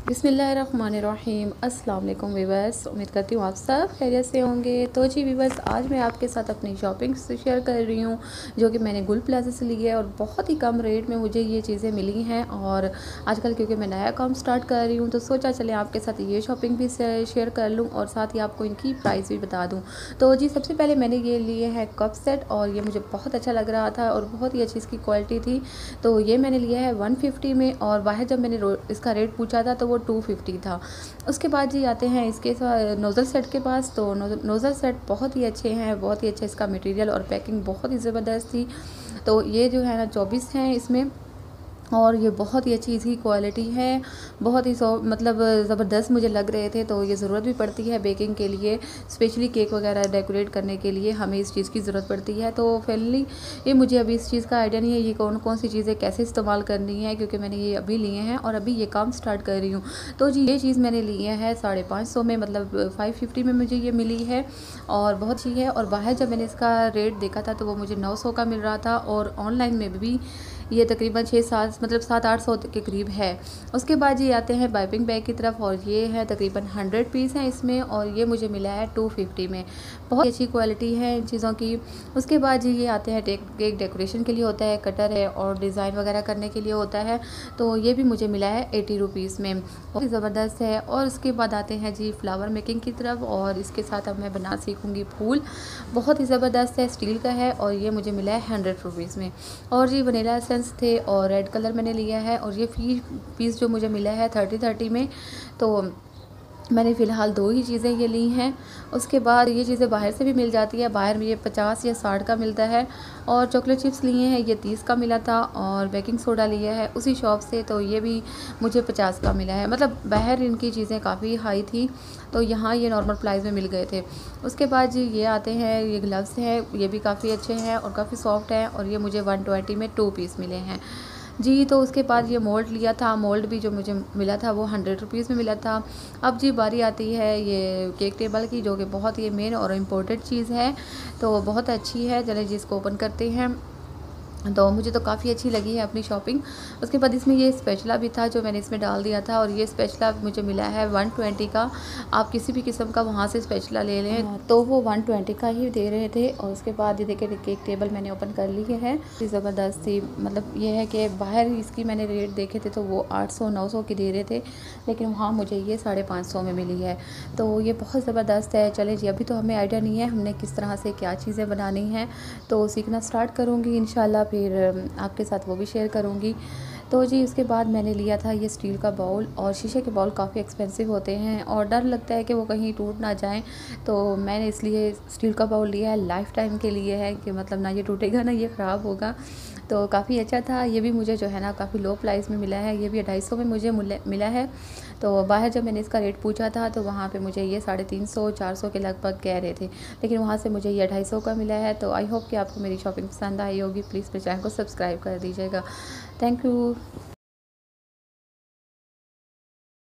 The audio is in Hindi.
बिस्मिल्लाहिर्रहमानिर्रहीम। अस्सलाम वालेकुम वीवर्स, उम्मीद करती हूँ आप सब खैरियत से होंगे। तो जी वीवर्स, आज मैं आपके साथ अपनी शॉपिंग शेयर कर रही हूँ जो कि मैंने गुल प्लाजा से ली है और बहुत ही कम रेट में मुझे ये चीज़ें मिली हैं। और आजकल क्योंकि मैं नया काम स्टार्ट कर रही हूँ तो सोचा चले आपके साथ ये शॉपिंग भी शेयर कर लूँ और साथ ही आपको इनकी प्राइस भी बता दूँ। तो जी सबसे पहले मैंने ये लिए हैं कप सेट और ये मुझे बहुत अच्छा लग रहा था और बहुत ही अच्छी इसकी क्वालिटी थी। तो ये मैंने लिया है 150 में और बाहर जब मैंने इसका रेट पूछा था तो वो 250 था। उसके बाद जी आते हैं इसके नोज़ल सेट के पास। तो नोज़ल सेट बहुत ही अच्छे हैं, बहुत ही अच्छा इसका मटेरियल और पैकिंग बहुत ही ज़बरदस्त थी। तो ये जो है ना 24 हैं इसमें और ये बहुत ही अच्छी इसकी क्वालिटी है, बहुत ही मतलब ज़बरदस्त मुझे लग रहे थे। तो ये ज़रूरत भी पड़ती है बेकिंग के लिए, स्पेशली केक वगैरह डेकोरेट करने के लिए हमें इस चीज़ की ज़रूरत पड़ती है। तो फाइनली ये मुझे अभी इस चीज़ का आइडिया नहीं है ये कौन कौन सी चीज़ें कैसे इस्तेमाल करनी है, क्योंकि मैंने ये अभी लिए हैं और अभी ये काम स्टार्ट कर रही हूँ। तो जी ये चीज़ मैंने ली है 550 में, मतलब 550 में मुझे ये मिली है और बहुत अच्छी है। और बाहर जब मैंने इसका रेट देखा था तो वो मुझे 900 का मिल रहा था और ऑनलाइन में भी ये तकरीबन 6-7 मतलब 700-800 के करीब है। उसके बाद ये आते हैं पाइपिंग बैग की तरफ और ये है तकरीबन 100 पीस हैं इसमें और ये मुझे मिला है 250 में। बहुत अच्छी क्वालिटी है इन चीज़ों की। उसके बाद जी ये आते हैं केक डेकोरेशन के लिए होता है, कटर है और डिज़ाइन वगैरह करने के लिए होता है। तो ये भी मुझे मिला है 80 रुपीज़ में, बहुत ही ज़बरदस्त है। और उसके बाद आते हैं जी फ्लावर मेकिंग की तरफ और इसके साथ अब मैं बना सीखूँगी फूल, बहुत ही ज़बरदस्त है, स्टील का है और ये मुझे मिला है 100 रुपीज़ में। और जी वनीला थे और रेड कलर मैंने लिया है और ये पीस जो मुझे मिला है 30-30 में। तो मैंने फ़िलहाल 2 ही चीज़ें ये ली हैं। उसके बाद ये चीज़ें बाहर से भी मिल जाती है, बाहर में ये 50 या 60 का मिलता है। और चॉकलेट चिप्स लिए हैं ये 30 का मिला था और बेकिंग सोडा लिया है उसी शॉप से, तो ये भी मुझे 50 का मिला है। मतलब बाहर इनकी चीज़ें काफ़ी हाई थी तो यहाँ ये नॉर्मल प्राइस में मिल गए थे। उसके बाद जी ये आते हैं, ये ग्लव्स हैं, ये भी काफ़ी अच्छे हैं और काफ़ी सॉफ्ट हैं और ये मुझे 120 में 2 पीस मिले हैं जी। तो उसके बाद ये मोल्ड लिया था, मोल्ड भी जो मुझे मिला था वो 100 रुपीज़ में मिला था। अब जी बारी आती है ये केक टेबल की, जो कि बहुत ही मेन और इम्पोर्टेंट चीज़ है, तो बहुत अच्छी है। चलिए जी इसको ओपन करते हैं। तो मुझे तो काफ़ी अच्छी लगी है अपनी शॉपिंग। उसके बाद इसमें ये स्पैचुला भी था जो मैंने इसमें डाल दिया था और ये स्पैचुला मुझे मिला है 120 का। आप किसी भी किस्म का वहाँ से स्पैचुला ले लें तो वो 120 का ही दे रहे थे। और उसके बाद ये देखिए केक टेबल मैंने ओपन कर ली है, ज़बरदस्त थी। मतलब ये है कि बाहर इसकी मैंने रेट देखे थे तो वो 800-900 की दे रहे थे, लेकिन वहाँ मुझे ये 550 में मिली है। तो ये बहुत ज़बरदस्त है। चले जी अभी तो हमें आइडिया नहीं है हमने किस तरह से क्या चीज़ें बनानी हैं, तो सीखना स्टार्ट करूँगी इंशाल्लाह, फिर आपके साथ वो भी शेयर करूँगी। तो जी उसके बाद मैंने लिया था ये स्टील का बाउल, और शीशे के बाउल काफ़ी एक्सपेंसिव होते हैं और डर लगता है कि वो कहीं टूट ना जाएं, तो मैंने इसलिए स्टील का बाउल लिया है। लाइफ टाइम के लिए है कि मतलब ना ये टूटेगा ना ये ख़राब होगा। तो काफ़ी अच्छा था। ये भी मुझे जो है ना काफ़ी लो प्राइस में मिला है, ये भी 250 में मुझे मिला है। तो बाहर जब मैंने इसका रेट पूछा था तो वहाँ पे मुझे ये 350-400 के लगभग कह रहे थे, लेकिन वहाँ से मुझे ये 250 का मिला है। तो आई होप कि आपको मेरी शॉपिंग पसंद आई होगी। प्लीज़ मेरे चैनल को सब्सक्राइब कर दीजिएगा। Thank you.